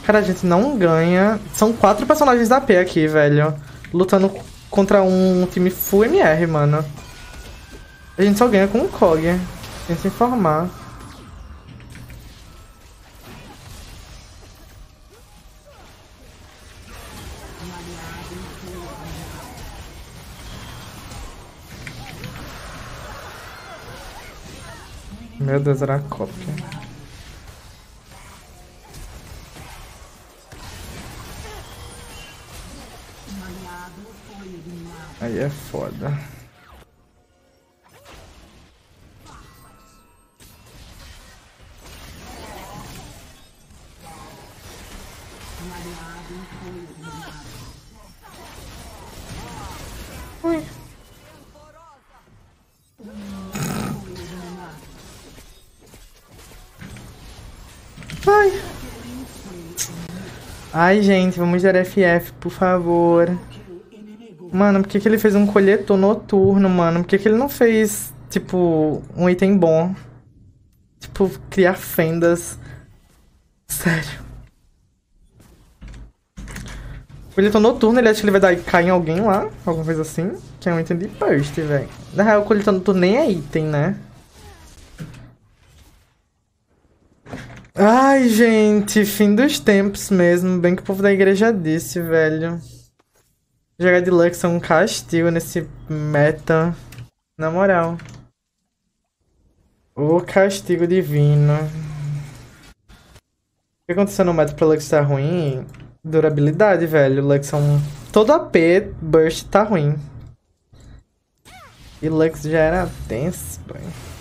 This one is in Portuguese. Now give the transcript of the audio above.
Cara, a gente não ganha. São 4 personagens da AP aqui, velho. Lutando contra um time full MR, mano. A gente só ganha com um COG. Tem que se informar. Meu Deus, era a cópia. Aí é foda. Ui. Ai. Ai, gente, vamos dar FF, por favor. Mano, por que ele fez um coletor noturno, mano? Por que ele não fez, tipo, um item bom? Tipo, criar fendas. Sério. O coletor noturno, ele acha que ele vai cair em alguém lá? Alguma coisa assim? Que é um item de burst, velho. Na real, o coletor noturno nem é item, né? Ai, gente, fim dos tempos mesmo. Bem que o povo da igreja disse, velho. Jogar de Lux é um castigo nesse meta. Na moral. O castigo divino. O que aconteceu no meta pra Lux tá ruim? Durabilidade, velho. Lux é um... Todo AP, burst tá ruim. E Lux já era tenso, velho.